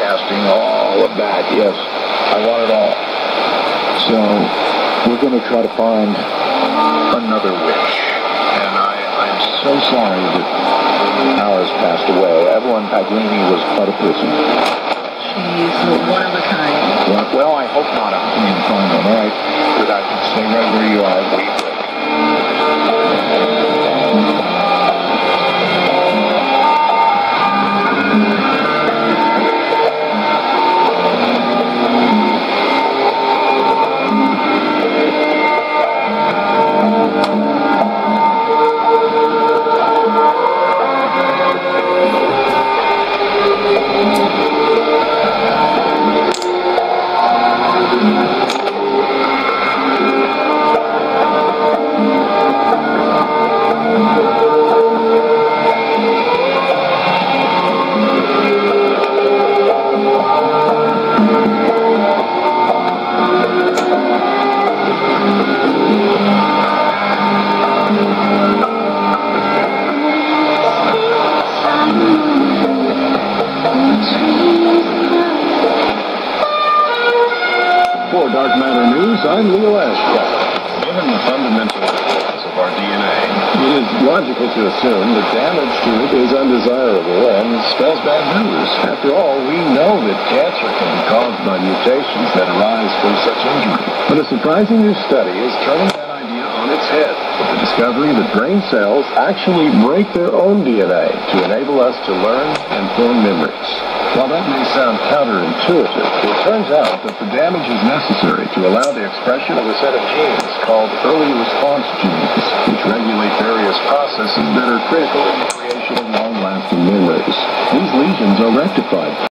casting, all of that. Yes, I want it all. So we're going to try to find another witch. And I'm so sorry that ours passed away. Evelyn Paglini was quite a person. She's one of a kind. Well, I hope not. I hope you can find one. All right. Stay right where you are. Wait. For Dark Matter News, I'm Leo Ashcroft. Given the fundamental importance of our DNA, it is logical to assume that damage to it is undesirable and spells bad news. After all, we know that cancer can be caused by mutations that arise from such injury. But a surprising new study is turning that idea on its head with the discovery that brain cells actually break their own DNA to enable us to learn and form memories. While that may sound counterintuitive, it turns out that the damage is necessary to allow the expression of a set of genes called early response genes, which regulate various processes that are critical in the creation of long-lasting memories. These lesions are rectified